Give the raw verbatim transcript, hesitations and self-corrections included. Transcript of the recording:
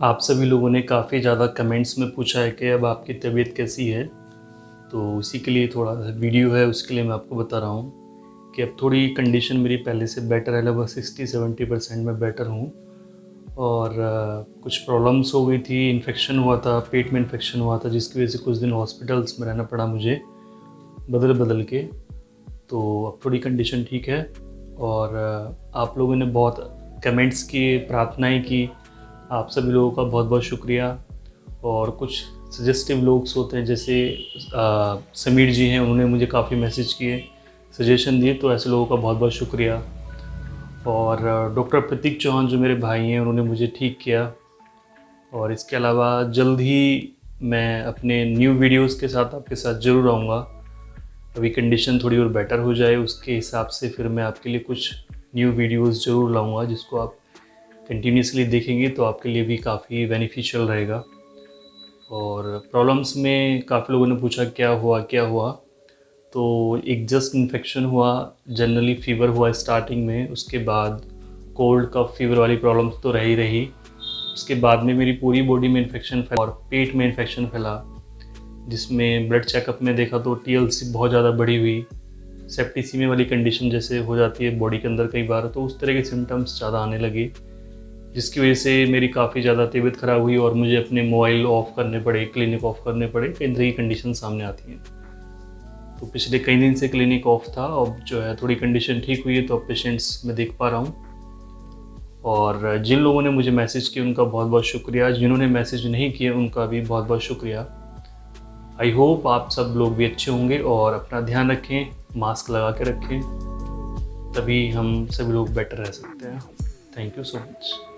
आप सभी लोगों ने काफ़ी ज़्यादा कमेंट्स में पूछा है कि अब आपकी तबीयत कैसी है। तो उसी के लिए थोड़ा सा वीडियो है, उसके लिए मैं आपको बता रहा हूँ कि अब थोड़ी कंडीशन मेरी पहले से बेटर है, लगभग सिक्सटी सेवेंटी परसेंट में बेटर हूँ। और आ, कुछ प्रॉब्लम्स हो गई थी, इन्फेक्शन हुआ था, पेट में इन्फेक्शन हुआ था, जिसकी वजह से कुछ दिन हॉस्पिटल्स में रहना पड़ा मुझे बदल बदल के। तो अब थोड़ी कंडीशन ठीक है। और आ, आप लोगों ने बहुत कमेंट्स किए, प्रार्थनाएं की, आप सभी लोगों का बहुत बहुत शुक्रिया। और कुछ सजेस्टिव लोग होते हैं, जैसे आ, समीर जी हैं, उन्होंने मुझे काफ़ी मैसेज किए, सजेशन दिए, तो ऐसे लोगों का बहुत बहुत शुक्रिया। और डॉक्टर प्रतीक चौहान जो मेरे भाई हैं, उन्होंने मुझे ठीक किया। और इसके अलावा जल्द ही मैं अपने न्यू वीडियोस के साथ आपके साथ ज़रूर आऊँगा। अभी कंडीशन थोड़ी और बेटर हो जाए, उसके हिसाब से फिर मैं आपके लिए कुछ न्यू वीडियोस ज़रूर लाऊंगा, जिसको आप कंटिन्यूसली देखेंगे तो आपके लिए भी काफ़ी बेनिफिशियल रहेगा। और प्रॉब्लम्स में काफ़ी लोगों ने पूछा क्या हुआ क्या हुआ, तो एक जस्ट इन्फेक्शन हुआ, जनरली फीवर हुआ स्टार्टिंग में, उसके बाद कोल्ड कफ फीवर वाली प्रॉब्लम्स तो रही रही। उसके बाद में मेरी पूरी बॉडी में इन्फेक्शन फैला और पेट में इन्फेक्शन फैला, जिसमें ब्लड चेकअप में देखा तो टीएलसी बहुत ज़्यादा बढ़ी हुई, सेप्टिसीमिया वाली कंडीशन जैसे हो जाती है बॉडी के अंदर कई बार, तो उस तरह के सिम्टम्स ज़्यादा आने लगे, जिसकी वजह से मेरी काफ़ी ज़्यादा तबीयत ख़राब हुई और मुझे अपने मोबाइल ऑफ़ करने पड़े, क्लिनिक ऑफ़ करने पड़े, कई तरह की कंडीशन सामने आती हैं। तो पिछले कई दिन से क्लिनिक ऑफ था, अब जो है थोड़ी कंडीशन ठीक हुई है, तो अब पेशेंट्स मैं देख पा रहा हूँ। और जिन लोगों ने मुझे मैसेज किया उनका बहुत बहुत शुक्रिया, जिन्होंने मैसेज नहीं किए उनका भी बहुत बहुत शुक्रिया। आई होप आप सब लोग भी अच्छे होंगे और अपना ध्यान रखें, मास्क लगा के रखें, तभी हम सभी लोग बेटर रह सकते हैं। Thank you so much.